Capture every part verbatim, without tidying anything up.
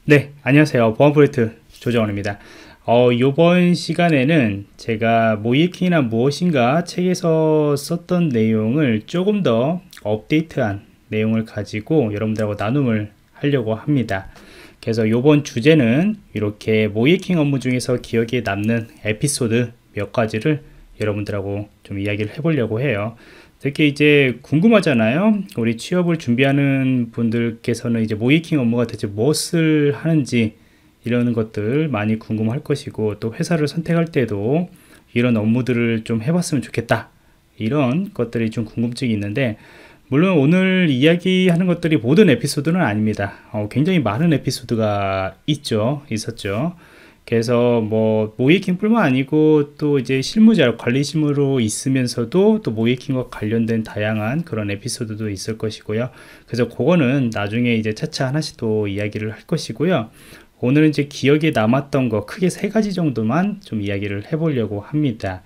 네, 안녕하세요. 보안 프로젝트 조정원입니다. 어, 이번 시간에는 제가 모이에킹이란 무엇인가 책에서 썼던 내용을 조금 더 업데이트한 내용을 가지고 여러분들하고 나눔을 하려고 합니다. 그래서 이번 주제는 이렇게 모이에킹 업무 중에서 기억에 남는 에피소드 몇 가지를 여러분들하고 좀 이야기를 해보려고 해요. 특히 이제 궁금하잖아요. 우리 취업을 준비하는 분들께서는 이제 모이킹 업무가 대체 무엇을 하는지 이런 것들 많이 궁금할 것이고, 또 회사를 선택할 때도 이런 업무들을 좀 해봤으면 좋겠다, 이런 것들이 좀 궁금증이 있는데, 물론 오늘 이야기하는 것들이 모든 에피소드는 아닙니다. 어, 굉장히 많은 에피소드가 있죠, 있었죠. 그래서 뭐 모이에킹 뿐만 아니고 또 이제 실무자 관리 실무로 있으면서도 또 모이에킹과 관련된 다양한 그런 에피소드도 있을 것이고요. 그래서 그거는 나중에 이제 차차 하나씩 또 이야기를 할 것이고요. 오늘은 이제 기억에 남았던 거 크게 세 가지 정도만 좀 이야기를 해보려고 합니다.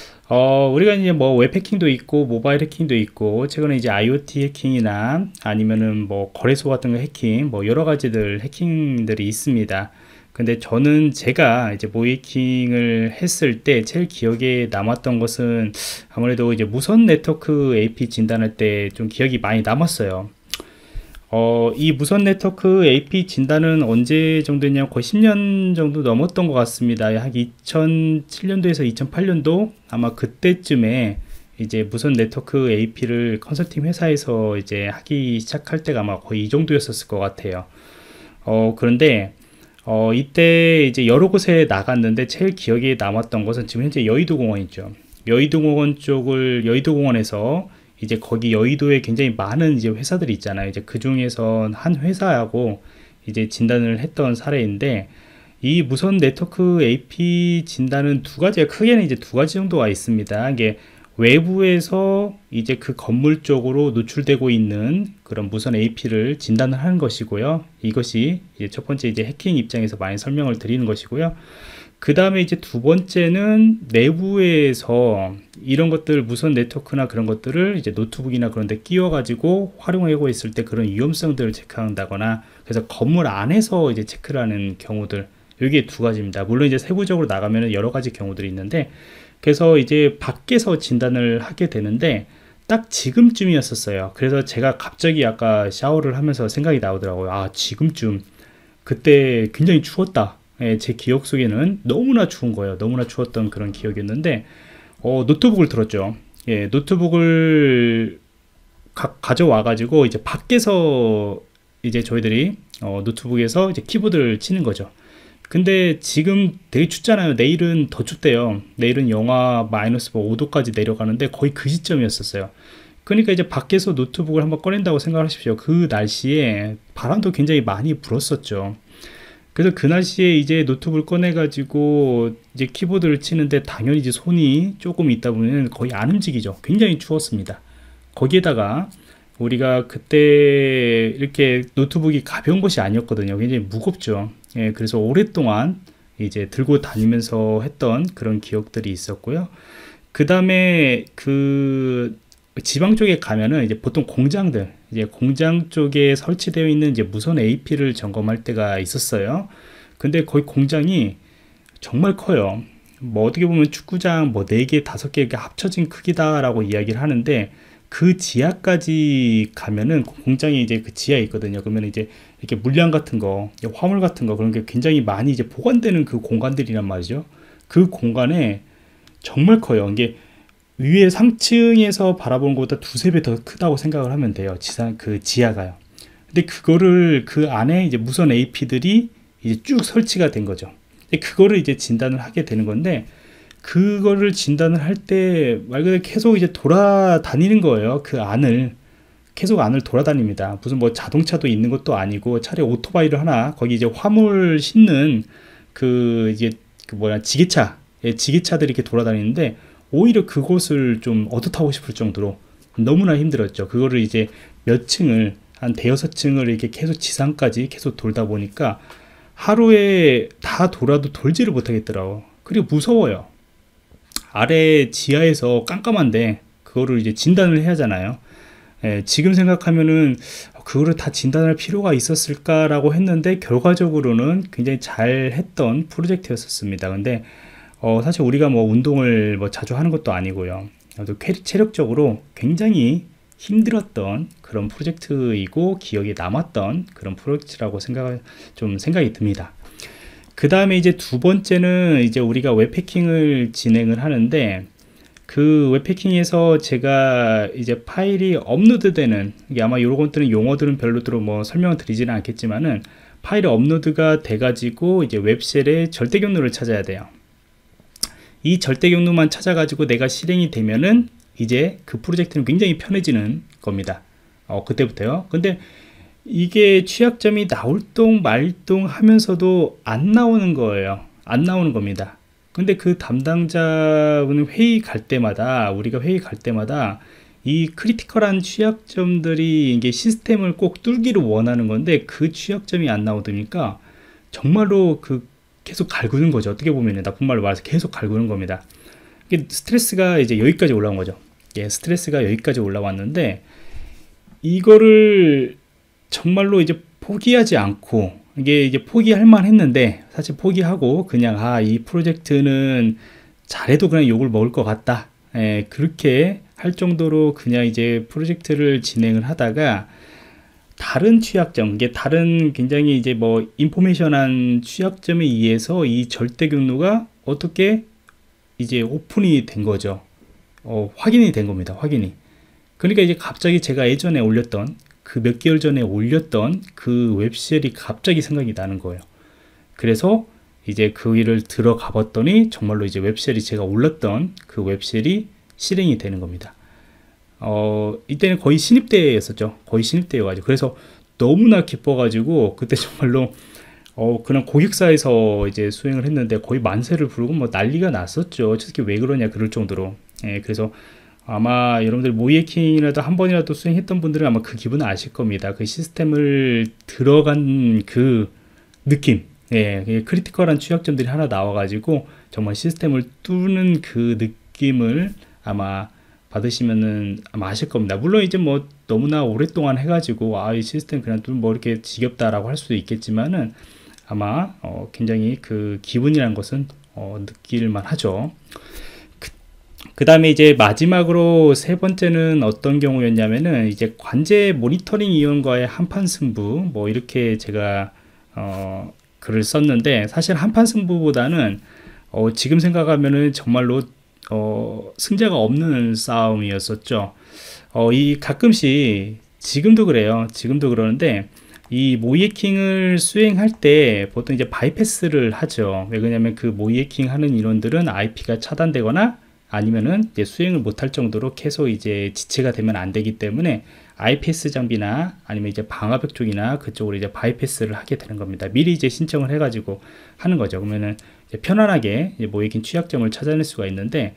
어, 우리가 이제 뭐 웹 해킹도 있고 모바일 해킹도 있고, 최근에 이제 아이오티 해킹이나 아니면은 뭐 거래소 같은 거 해킹, 뭐 여러 가지들 해킹들이 있습니다. 근데 저는 제가 이제 모이킹을 했을 때 제일 기억에 남았던 것은 아무래도 이제 무선 네트워크 에이피 진단할 때 좀 기억이 많이 남았어요. 어, 이 무선 네트워크 에이피 진단은 언제 정도 했냐면 거의 십 년 정도 넘었던 것 같습니다. 한 이천칠 년도에서 이천팔 년도 아마 그때쯤에 이제 무선 네트워크 에이피를 컨설팅 회사에서 이제 하기 시작할 때가 아마 거의 이 정도였었을 것 같아요. 어, 그런데 어, 이때 이제 여러 곳에 나갔는데 제일 기억에 남았던 것은 지금 현재 여의도 공원 있죠. 여의도 공원 쪽을, 여의도 공원에서 이제 거기 여의도에 굉장히 많은 이제 회사들이 있잖아요. 이제 그 중에서 한 회사하고 이제 진단을 했던 사례인데, 이 무선 네트워크 에이피 진단은 두 가지가, 크게는 이제 두 가지 정도가 있습니다. 이게 외부에서 이제 그 건물 쪽으로 노출되고 있는 그런 무선 에이피를 진단을 하는 것이고요. 이것이 이제 첫 번째 이제 해킹 입장에서 많이 설명을 드리는 것이고요. 그 다음에 이제 두 번째는 내부에서 이런 것들, 무선 네트워크나 그런 것들을 이제 노트북이나 그런 데 끼워 가지고 활용하고 있을 때 그런 위험성들을 체크한다거나, 그래서 건물 안에서 이제 체크를 하는 경우들, 이게 두 가지입니다. 물론 이제 세부적으로 나가면 여러 가지 경우들이 있는데, 그래서 이제 밖에서 진단을 하게 되는데 딱 지금쯤이었었어요. 그래서 제가 갑자기 아까 샤워를 하면서 생각이 나오더라고요. 아, 지금쯤, 그때 굉장히 추웠다. 예, 제 기억 속에는 너무나 추운 거예요. 너무나 추웠던 그런 기억이었는데, 어, 노트북을 들었죠. 예, 노트북을 가, 가져와 가지고 이제 밖에서 이제 저희들이 어, 노트북에서 이제 키보드를 치는 거죠. 근데 지금 되게 춥잖아요. 내일은 더 춥대요. 내일은 영하 마이너스 오 도까지 내려가는데 거의 그 시점이었었어요. 그러니까 이제 밖에서 노트북을 한번 꺼낸다고 생각하십시오. 그 날씨에 바람도 굉장히 많이 불었었죠. 그래서 그 날씨에 이제 노트북을 꺼내 가지고 이제 키보드를 치는데 당연히 이제 손이 조금 있다 보면 거의 안 움직이죠. 굉장히 추웠습니다. 거기에다가 우리가 그때 이렇게 노트북이 가벼운 것이 아니었거든요. 굉장히 무겁죠. 예, 그래서 오랫동안 이제 들고 다니면서 했던 그런 기억들이 있었고요. 그 다음에 그 지방 쪽에 가면은 이제 보통 공장들, 이제 공장 쪽에 설치되어 있는 이제 무선 에이피를 점검할 때가 있었어요. 근데 거의 공장이 정말 커요. 뭐 어떻게 보면 축구장 뭐 네 개, 다섯 개 합쳐진 크기다라고 이야기를 하는데, 그 지하까지 가면은 공장이 이제 그 지하에 있거든요. 그러면 이제 이렇게 물량 같은 거, 화물 같은 거, 그런 게 굉장히 많이 이제 보관되는 그 공간들이란 말이죠. 그 공간에 정말 커요. 이게 위에 상층에서 바라보는 것보다 두세 배 더 크다고 생각을 하면 돼요. 지상, 그 지하가요. 근데 그거를, 그 안에 이제 무선 에이피들이 이제 쭉 설치가 된 거죠. 그거를 이제 진단을 하게 되는 건데, 그거를 진단을 할 때 말 그대로 계속 이제 돌아다니는 거예요. 그 안을 계속 안을 돌아다닙니다. 무슨 뭐 자동차도 있는 것도 아니고 차라리 오토바이를 하나, 거기 이제 화물 싣는 그 이제 그 뭐야, 지게차, 예, 지게차들이 이렇게 돌아다니는데, 오히려 그곳을 좀 얻어타고 싶을 정도로 너무나 힘들었죠. 그거를 이제 몇 층을, 한 대여섯 층을 이렇게 계속 지상까지 계속 돌다 보니까 하루에 다 돌아도 돌지를 못하겠더라고. 그리고 무서워요. 아래 지하에서 깜깜한데 그거를 이제 진단을 해야 하잖아요. 예, 지금 생각하면은 그거를 다 진단할 필요가 있었을까라고 했는데 결과적으로는 굉장히 잘 했던 프로젝트였었습니다. 근데 어, 사실 우리가 뭐 운동을 뭐 자주 하는 것도 아니고요. 또 체력적으로 굉장히 힘들었던 그런 프로젝트이고 기억에 남았던 그런 프로젝트라고 생각 좀 생각이 듭니다. 그 다음에 이제 두 번째는 이제 우리가 웹패킹을 진행을 하는데 그 웹패킹에서 제가 이제 파일이 업로드되는, 이게 아마 이런 것들은 용어들은 별로들로 뭐 설명을 드리지는 않겠지만은 파일이 업로드가 돼가지고 이제 웹쉘의 절대 경로를 찾아야 돼요. 이 절대 경로만 찾아가지고 내가 실행이 되면은 이제 그 프로젝트는 굉장히 편해지는 겁니다. 어, 그때부터요. 근데 이게 취약점이 나올동 말동 하면서도 안 나오는 거예요. 안 나오는 겁니다. 근데 그 담당자분은 회의 갈 때마다, 우리가 회의 갈 때마다 이 크리티컬한 취약점들이 이게 시스템을 꼭 뚫기를 원하는 건데 그 취약점이 안 나오니까 정말로 그 계속 갈구는 거죠. 어떻게 보면 나쁜 말로 말해서 계속 갈구는 겁니다. 이게 스트레스가 이제 여기까지 올라온 거죠. 예, 스트레스가 여기까지 올라왔는데 이거를 정말로 이제 포기하지 않고, 이게 이제 포기할 만 했는데 사실 포기하고 그냥 아, 이 프로젝트는 잘해도 그냥 욕을 먹을 것 같다, 예, 그렇게 할 정도로 그냥 이제 프로젝트를 진행을 하다가 다른 취약점, 이게 다른 굉장히 이제 뭐 인포메이션한 취약점에 의해서 이 절대 경로가 어떻게 이제 오픈이 된 거죠. 어, 확인이 된 겁니다. 확인이. 그러니까 이제 갑자기 제가 예전에 올렸던 그 몇 개월 전에 올렸던 그 웹쉘이 갑자기 생각이 나는 거예요. 그래서 이제 그 일을 들어가 봤더니 정말로 이제 웹쉘이, 제가 올렸던 그 웹쉘이 실행이 되는 겁니다. 어, 이때는 거의 신입 때였었죠. 거의 신입 때여가지고. 그래서 너무나 기뻐가지고 그때 정말로 어, 그냥 고객사에서 이제 수행을 했는데 거의 만세를 부르고 뭐 난리가 났었죠. 특히 왜 그러냐 그럴 정도로. 예, 그래서 아마 여러분들 모이에킹이라도 한 번이라도 수행했던 분들은 아마 그 기분을 아실 겁니다. 그 시스템을 들어간 그 느낌, 예, 크리티컬한 취약점들이 하나 나와가지고 정말 시스템을 뚫는 그 느낌을 아마 받으시면은 아마 아실 겁니다. 물론 이제 뭐 너무나 오랫동안 해가지고 아, 이 시스템 그냥 뚫 뭐 이렇게 지겹다라고 할 수도 있겠지만은 아마 어, 굉장히 그 기분이라는 것은 어, 느낄만 하죠. 그 다음에 이제 마지막으로 세 번째는 어떤 경우였냐면은 이제 관제 모니터링 위원과의 한판 승부, 뭐 이렇게 제가 어, 글을 썼는데 사실 한판 승부보다는 어, 지금 생각하면은 정말로 어, 승자가 없는 싸움이었었죠. 어, 이 가끔씩 지금도 그래요. 지금도 그러는데 이 모이에킹을 수행할 때 보통 이제 바이패스를 하죠. 왜 그러냐면 그 모이에킹 하는 인원들은 아이피가 차단되거나 아니면은 이제 수행을 못할 정도로 계속 이제 지체가 되면 안 되기 때문에 아이피에스 장비나 아니면 이제 방화벽 쪽이나 그쪽으로 이제 바이패스를 하게 되는 겁니다. 미리 이제 신청을 해가지고 하는 거죠. 그러면은 이제 편안하게 이제 모이에킹 취약점을 찾아낼 수가 있는데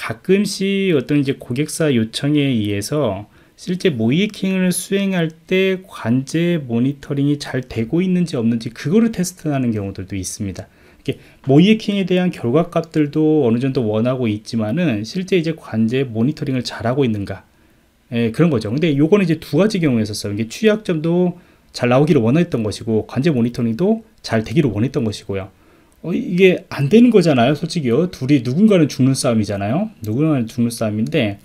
가끔씩 어떤 이제 고객사 요청에 의해서 실제 모이에킹을 수행할 때 관제 모니터링이 잘 되고 있는지 없는지 그거를 테스트하는 경우들도 있습니다. 모이에킹에 대한 결과값들도 어느 정도 원하고 있지만은 실제 이제 관제 모니터링을 잘하고 있는가, 예, 그런 거죠. 근데 요거는 이제 두 가지 경우였었어요. 이게 취약점도 잘 나오기를 원했던 것이고 관제 모니터링도 잘 되기를 원했던 것이고요. 어, 이게 안 되는 거잖아요. 솔직히요. 둘이 누군가는 죽는 싸움이잖아요. 누군가는 죽는 싸움인데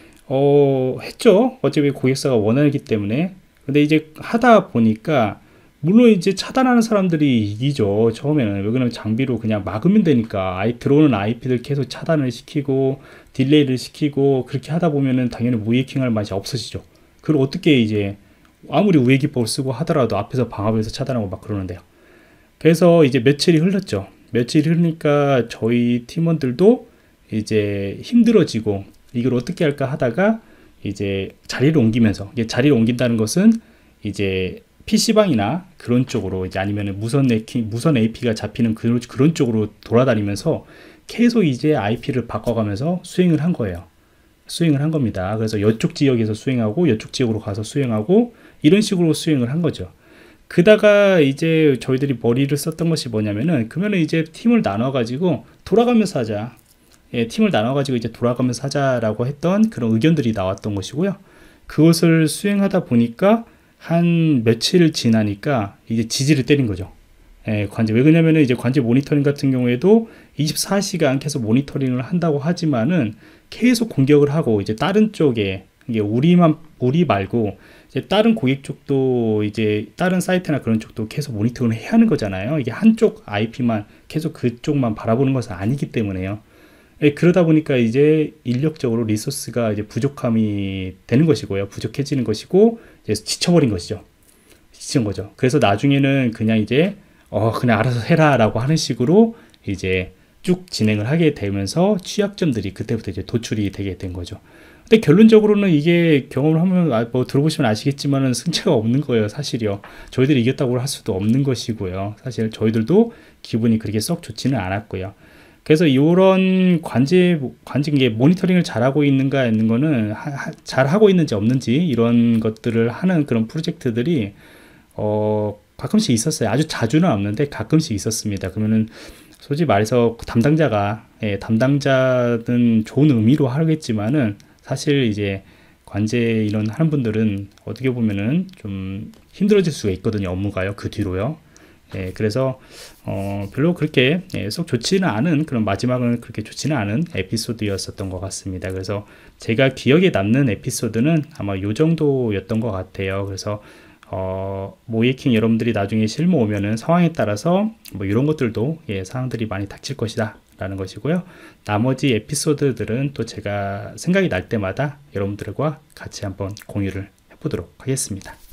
어, 했죠. 어차피 고객사가 원하기 때문에. 근데 이제 하다 보니까 물론 이제 차단하는 사람들이 이기죠. 처음에는. 왜 그러냐면 장비로 그냥 막으면 되니까. 아이, 들어오는 아이피들 계속 차단을 시키고 딜레이를 시키고 그렇게 하다 보면은 당연히 모이에킹 할 맛이 없어지죠. 그걸 어떻게 이제 아무리 우회 기법을 쓰고 하더라도 앞에서 방화벽에서 차단하고 막 그러는데요. 그래서 이제 며칠이 흘렀죠. 며칠이 흐르니까 저희 팀원들도 이제 힘들어지고 이걸 어떻게 할까 하다가 이제 자리를 옮기면서, 이게 자리를 옮긴다는 것은 이제 피씨방이나 그런 쪽으로 이제 아니면 무선, 무선 에이피가 잡히는 그런, 그런 쪽으로 돌아다니면서 계속 이제 아이피를 바꿔가면서 수행을 한 거예요. 수행을 한 겁니다. 그래서 이쪽 지역에서 수행하고 이쪽 지역으로 가서 수행하고 이런 식으로 수행을 한 거죠. 그다가 이제 저희들이 머리를 썼던 것이 뭐냐면은 그러면은 이제 팀을 나눠 가지고 돌아가면서 하자. 예, 팀을 나눠 가지고 이제 돌아가면서 하자라고 했던 그런 의견들이 나왔던 것이고요. 그것을 수행하다 보니까 한 며칠 지나니까 이제 지지를 때린 거죠. 예, 관제. 왜 그러냐면은 이제 관제 모니터링 같은 경우에도 이십사 시간 계속 모니터링을 한다고 하지만은 계속 공격을 하고 이제 다른 쪽에 이게 우리만 우리 말고 이제 다른 고객 쪽도 이제 다른 사이트나 그런 쪽도 계속 모니터링을 해야 하는 거잖아요. 이게 한쪽 아이피만 계속 그쪽만 바라보는 것은 아니기 때문에요. 예, 그러다 보니까 이제 인력적으로 리소스가 이제 부족함이 되는 것이고요. 부족해지는 것이고 이제 지쳐버린 것이죠. 지친 거죠. 그래서 나중에는 그냥 이제 어 그냥 알아서 해라 라고 하는 식으로 이제 쭉 진행을 하게 되면서 취약점들이 그때부터 이제 도출이 되게 된 거죠. 근데 결론적으로는 이게 경험을 하면 아, 뭐 들어보시면 아시겠지만은 승차가 없는 거예요. 사실이요. 저희들이 이겼다고 할 수도 없는 것이고요. 사실 저희들도 기분이 그렇게 썩 좋지는 않았고요. 그래서 이런 관제 관제 게 모니터링을 잘하고 있는가 있는 거는 하, 하, 잘하고 있는지 없는지 이런 것들을 하는 그런 프로젝트들이 어 가끔씩 있었어요. 아주 자주는 없는데 가끔씩 있었습니다. 그러면은 솔직히 말해서 담당자가 예, 담당자는 좋은 의미로 하겠지만은 사실 이제 관제 이런 하는 분들은 어떻게 보면은 좀 힘들어질 수가 있거든요. 업무가요. 그 뒤로요. 예, 그래서 어, 별로 그렇게 예, 썩 좋지는 않은 그런 마지막은 그렇게 좋지는 않은 에피소드였었던 것 같습니다. 그래서 제가 기억에 남는 에피소드는 아마 요 정도였던 것 같아요. 그래서 어, 모이킹 여러분들이 나중에 실무 오면은 상황에 따라서 뭐 이런 것들도 예, 상황들이 많이 닥칠 것이다 라는 것이고요. 나머지 에피소드들은 또 제가 생각이 날 때마다 여러분들과 같이 한번 공유를 해보도록 하겠습니다.